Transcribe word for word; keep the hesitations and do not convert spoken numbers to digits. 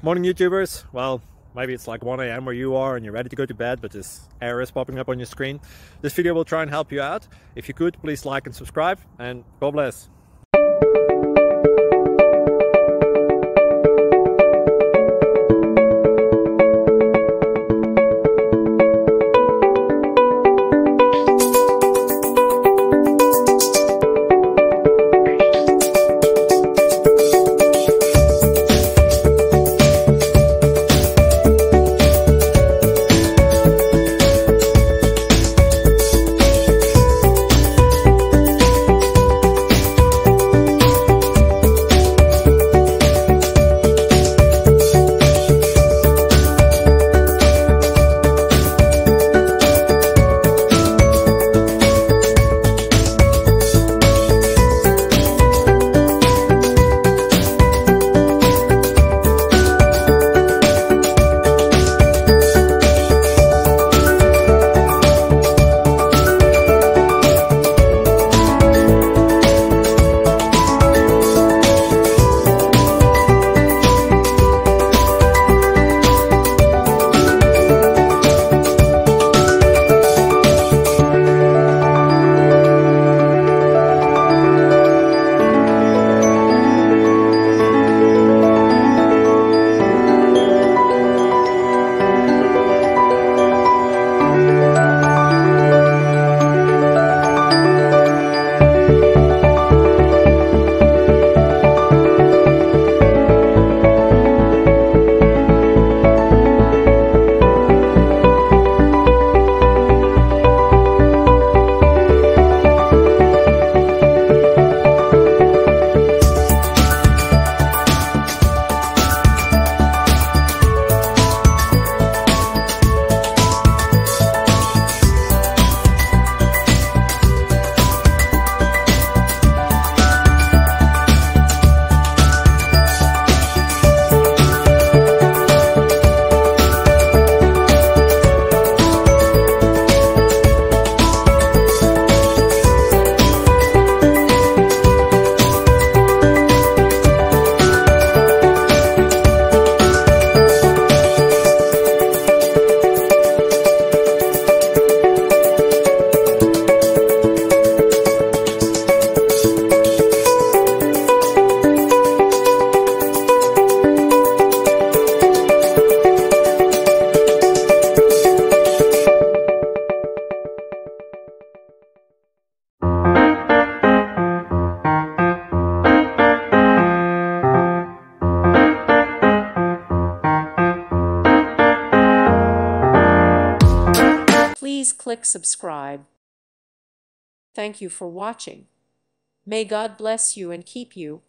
Morning YouTubers. Well, maybe it's like one A M where you are and you're ready to go to bed, but this error is popping up on your screen. This video will try and help you out. If you could, please like and subscribe, and God bless. Please click subscribe. Thank you for watching. May God bless you and keep you.